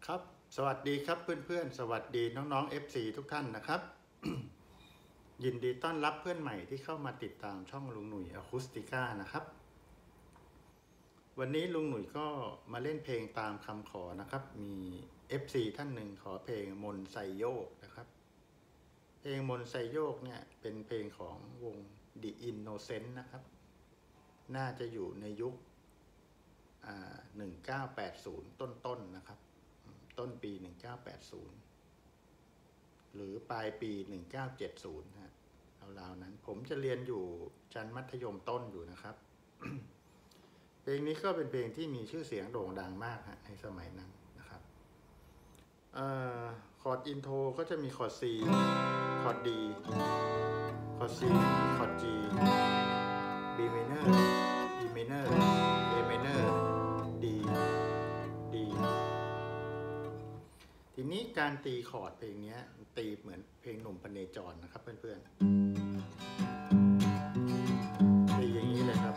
ครับสวัสดีครับเพื่อนๆสวัสดีน้องๆ FC ทุกท่านนะครับ ยินดีต้อนรับเพื่อนใหม่ที่เข้ามาติดตามช่องลุงหนุ่ยอะคูสติก้านะครับวันนี้ลุงหนุ่ยก็มาเล่นเพลงตามคำขอนะครับมี FC ท่านหนึ่งขอเพลงมนต์ไซโยกนะครับเพลงมนต์ไซโยกเนี่ยเป็นเพลงของวง The Innocent นะครับน่าจะอยู่ในยุค1980ต้นๆนะครับต้นปี1980หรือปลายปี1970นะราวๆนั้นผมจะเรียนอยู่ชั้นมัธยมต้นอยู่นะครับ เพลงนี้ก็เป็นเพลงที่มีชื่อเสียงโด่งดังมากในสมัยนั้นนะครับคอร์ดอินโทรก็จะมีคอร์ด C คอร์ด D คอร์ด C คอร์ด G B minor E minor A minor D ทีนี้การตีคอร์ดเพลงนี้ตีเหมือนเพลงหนุ่มพเนจรนะครับเพื่อนๆตีอย่างนี้เลยครับ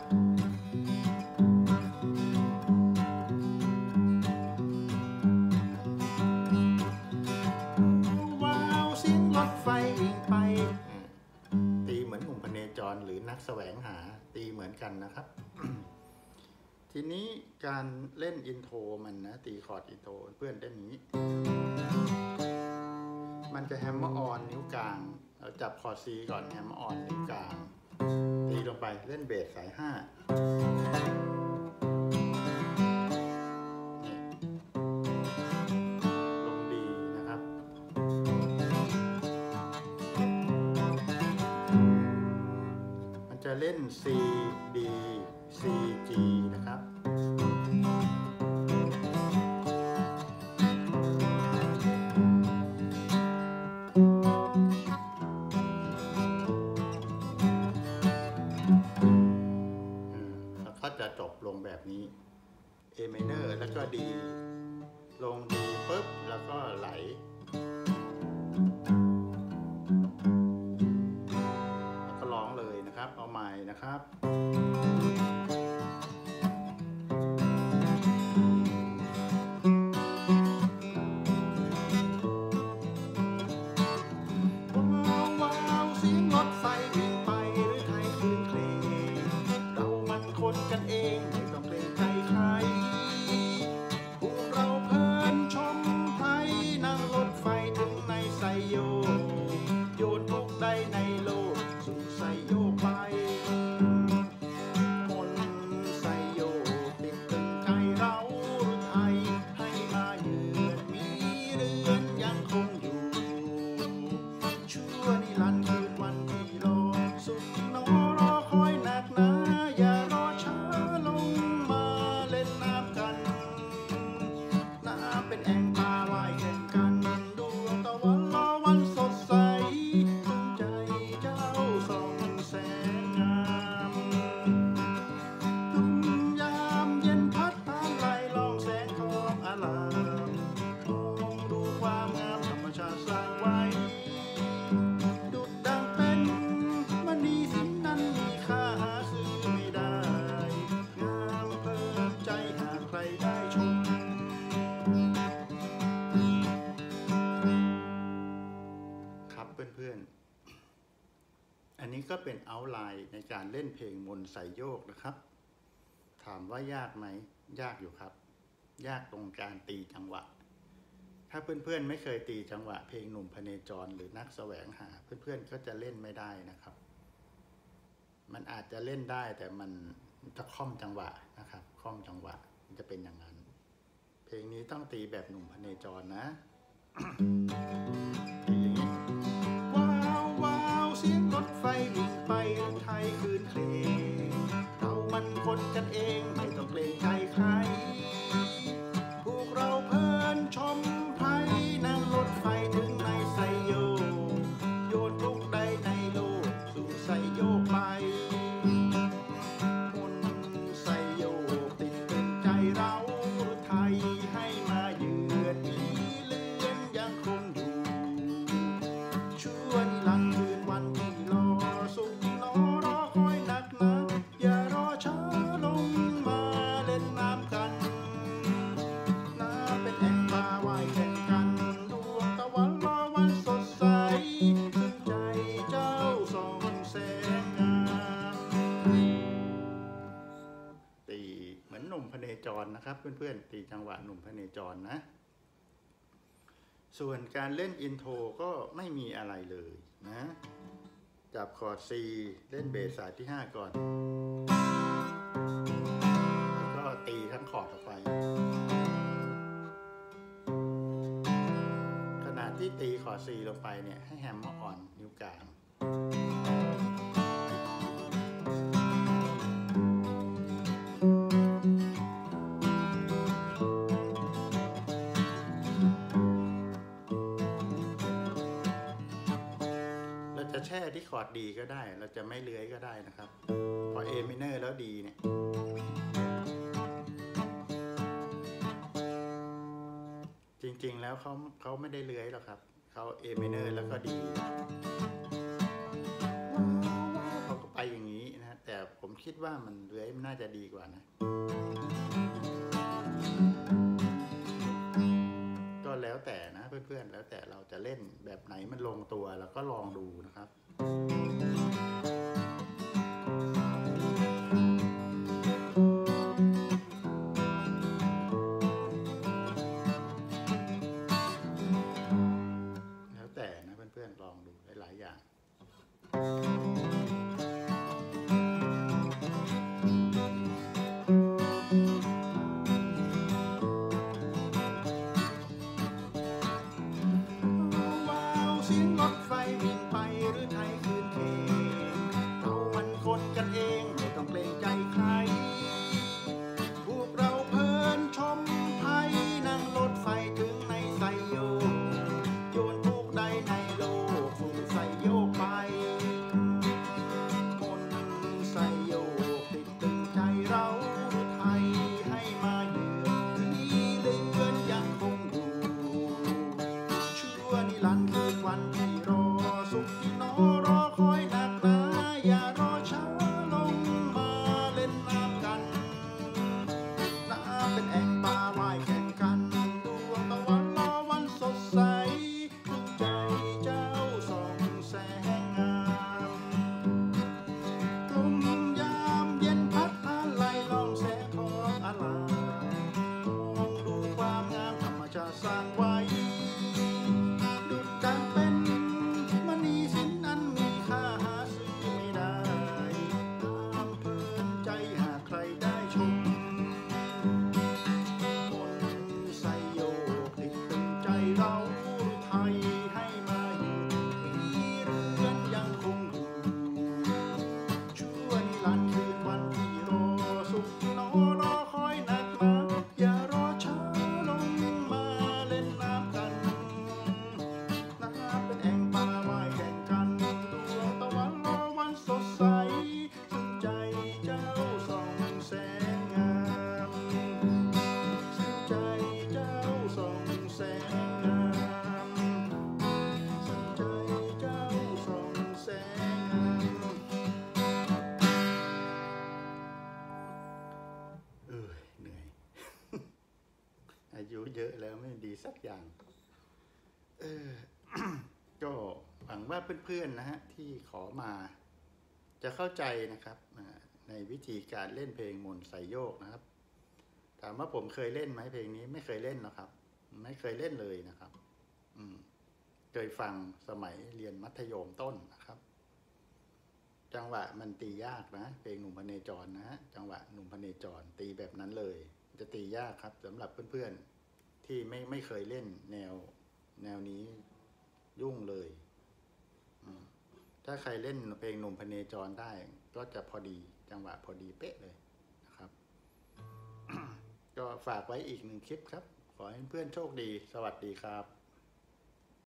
ว้าวเสียงรถไฟวิ่งไปตีเหมือนหนุ่มพเนจรหรือนักแสวงหาตีเหมือนกันนะครับ ทีนี้การเล่นอินโทรมันนะตีคอร์ดอินโทรเพื่อนได้อย่างนี้มันจะแฮมเมอร์ออนนิ้วกลางเราจับคอร์ด C ก่อนแฮมเมอร์ออนนิ้วกลางตีลงไปเล่นเบสสาย5ลงดีนะครับมันจะเล่น C D C G นะครับก็จะจบลงแบบนี้ A minor แล้วก็ D ลง D ปุ๊บแล้วก็ไหลแล้วก็ร้องเลยนะครับเอาใหม่นะครับกันเองไม่ต้องเกรงใจใครพวกเราเพลินชมไทยนั่งรถไฟถึงในไซโยโยนทุกใดในโลกสู่ไซโยไปมนต์ไซโยติดตึงใจเราหรือไทยให้มาเยือนมีเรือนยังคงอยู่ชั่วนิรันดร์คืนวันที่รอสุขนอรอคอยหนักหนาอย่ารอช้าลงมาเล่นน้ำกันน้ำเป็นแอ่งปลาว่ายแข่งกันดวงตะวันรอวันสดใสดวงใจเจ้าส่องแสงงามทุ่งยามเย็นพัดผ่านไหลลองแสงทองอลามมองดูความงามธรรมชาติสร้างไว้ดุจดังเป็นมณีสินนั้นมีค่าหาซื้อไม่ได้งามเพลินใจหากใครได้ชมครับเพื่อนๆอันนี้ก็เป็นเอาท์ไลน์ในการเล่นเพลงมนต์ไซโยกนะครับถามว่ายากไหมยากอยู่ครับยากตรงการตีจังหวะถ้าเพื่อนๆไม่เคยตีจังหวะเพลงหนุ่มพเนจรหรือนักแสวงหาเพื่อนๆก็จะเล่นไม่ได้นะครับมันอาจจะเล่นได้แต่มันจะคล่อมจังหวะนะครับคล่อมจังหวะมันจะเป็นอย่างนั้นเพลงนี้ต้องตีแบบหนุ่มพเนจรนะ ตีอย่างนี้ว้าวว้าวเสียงรถไฟวิ่งไปไทยคืนเพลงเรามันคนกันเองไม่ต้องเกรงใจใครพวกเราเพลินชมไทยนั่งรถไฟถึงในไซโยโยนทุกใดในโลกสู่ไซโยไปมนต์ไซโยติดเป็นใจเราหรือไทยให้มาเยือนมีเลือนยังคงอยู่ชั่วนิรันดร์คืนวันที่รอสุขนอรอคอยหนักหนาอย่ารอช้าลงมาเพื่อนๆตีจังหวะหนุ่มพเนจรนะส่วนการเล่นอินโทรก็ไม่มีอะไรเลยนะจับคอร์ด C เล่นเบสสายที่5ก่อนแล้วก็ตีทั้งคอร์ดออกไปขณะที่ตีคอร์ด C ลงไปเนี่ยให้แฮมเมอร์อ่อนนิ้วกลางจะแช่ที่คอร์ดดีก็ได้เราจะไม่เลื้อยก็ได้นะครับพอ A minor แล้วดีเนี่ยจริงๆแล้วเขาไม่ได้เลื้อยหรอกครับเขา A minor แล้วก็ดีเขาก็ไปอย่างนี้นะแต่ผมคิดว่ามันเลื้อยมันน่าจะดีกว่านะก็แล้วแต่นะเพื่อนๆแล้วแต่เราจะเล่นแบบไหนมันลงตัวเราก็ลองดูนะครับแล้วแต่นะเพื่อนๆลองดูหลายๆอย่างกันเองไม่ต้องเกรงใจใครพวกเราเพลินชมไทยนั่งรถไฟถึงในไซโยกโยนทุกใดในโลกสู่ไซโยกไปมนไซโยกติดตึงใจเราไทยให้มาเยือนที่เดือนยังคงอยู่ชั่วนิรันดร์คืนวันที่รอสุขที่นอรอคอยนักหนาอย่ารอช้าเป็นแอ่งปลาว่ายแข่งกันดวงตะวันรอวันสดใสถึงใจเจ้าส่องแสงงามกลุ่มยามเย็นพัดอะไรล่องแสงทองอลามมองดูความงามธรรมชาติสร้างไว้ดุจดังเป็นมณีสินอันมีค่าหาซื้อไม่ได้ตามเพลินใจหากใครได้ชมเราไทยให้มาอยู่มีเรือนยังคงอยู่ชั่วนิรันดร์คืนวันที่รอสุขที่นอรอคอยนักหนาอย่ารอช้าลงมาเล่นน้ำกันน้ำเป็นแอ่งปลาว่ายแข่งกันดวงตะวันรอวันสดใสซึ่งใจเจ้าส่องแสงงามซึ่งใจเจ้าส่องแสงเหนื่อย อายุเยอะแล้วไม่ดีสักอย่างก็หวังว่าเพื่อนๆนะฮะที่ขอมาจะเข้าใจนะครับในวิธีการเล่นเพลงมนต์ไซโยกนะครับถามว่าผมเคยเล่นไหมเพลงนี้ไม่เคยเล่นนะครับไม่เคยเล่นเลยนะครับเคยฟังสมัยเรียนมัธยมต้นนะครับจังหวะมันตียากนะเพลงหนุ่มพเนจรนะฮะจังหวะหนุ่มพเนจรตีแบบนั้นเลยจะตียากครับสำหรับเพื่อนๆที่ไม่เคยเล่นแนวนี้ยุ่งเลยถ้าใครเล่นเพลงหนุ่มพเนจรได้ก็จะพอดีจังหวะพอดีเป๊ะเลยนะครับ ก็ฝากไว้อีก1 คลิปครับขอให้เพื่อนโชคดีสวัสดีครับ